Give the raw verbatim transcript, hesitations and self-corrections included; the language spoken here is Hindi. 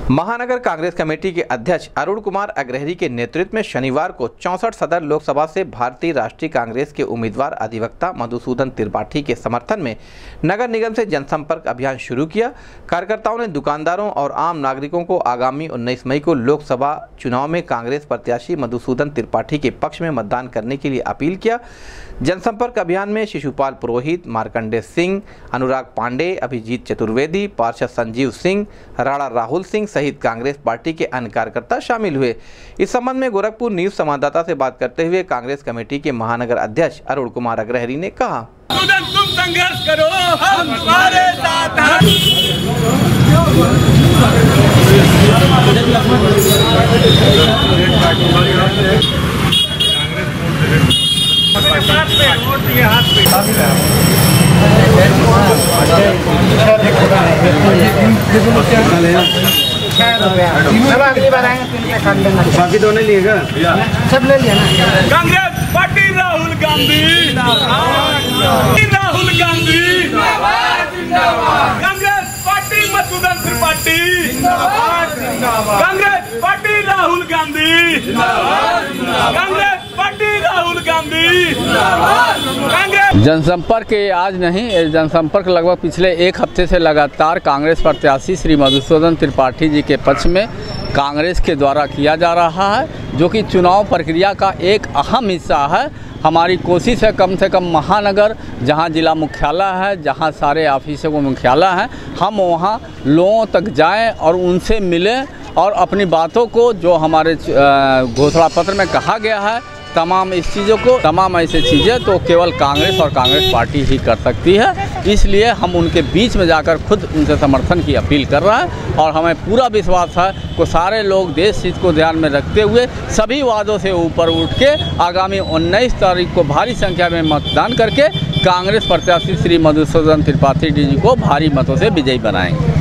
महानगर कांग्रेस कमेटी के अध्यक्ष अरुण कुमार अग्रहरी के नेतृत्व में शनिवार को चौसठ सदर लोकसभा से भारतीय राष्ट्रीय कांग्रेस के उम्मीदवार अधिवक्ता मधुसूदन त्रिपाठी के समर्थन में नगर निगम से जनसंपर्क अभियान शुरू किया। कार्यकर्ताओं ने दुकानदारों और आम नागरिकों को आगामी उन्नीस मई को लोकसभा चुनाव में कांग्रेस प्रत्याशी मधुसूदन त्रिपाठी के पक्ष में मतदान करने के लिए अपील किया। जनसंपर्क अभियान में शिशुपाल पुरोहित, मार्कंडेय सिंह, अनुराग पांडे, अभिजीत चतुर्वेदी, पार्षद संजीव सिंह, राणा राहुल सिंह सहित कांग्रेस पार्टी के अन्य कार्यकर्ता शामिल हुए। इस संबंध में गोरखपुर न्यूज संवाददाता से बात करते हुए कांग्रेस कमेटी के महानगर अध्यक्ष अरुण कुमार अग्रहरी ने कहा, तुम संघर्ष करो, हम तुम्हारे साथ हैं। बाकी तो नहीं लिएगा, सब ले लिया ना। Congress party Rahul Gandhi, Rahul Gandhi, Congress party Madhusudan Tripathi, Congress party Rahul Gandhi, Congress party Rahul Gandhi, Congress. जनसंपर्क आज नहीं, जनसंपर्क लगभग पिछले एक हफ्ते से लगातार कांग्रेस प्रत्याशी श्री मधुसूदन त्रिपाठी जी के पक्ष में कांग्रेस के द्वारा किया जा रहा है, जो कि चुनाव प्रक्रिया का एक अहम हिस्सा है। हमारी कोशिश है कम से कम महानगर, जहां जिला मुख्यालय है, जहां सारे ऑफिसों को मुख्यालय है, हम वहां लोगों तक जाएं और उनसे मिलें और अपनी बातों को, जो हमारे घोषणा पत्र में कहा गया है, तमाम इस चीज़ों को, तमाम ऐसे चीज़ें तो केवल कांग्रेस और कांग्रेस पार्टी ही कर सकती है। इसलिए हम उनके बीच में जाकर खुद उनसे समर्थन की अपील कर रहे हैं और हमें पूरा विश्वास है कि सारे लोग देश हित को ध्यान में रखते हुए सभी वादों से ऊपर उठ के आगामी उन्नीस तारीख को भारी संख्या में मतदान करके कांग्रेस प्रत्याशी श्री मधुसूदन त्रिपाठी जी को भारी मतों से विजयी बनाएंगे।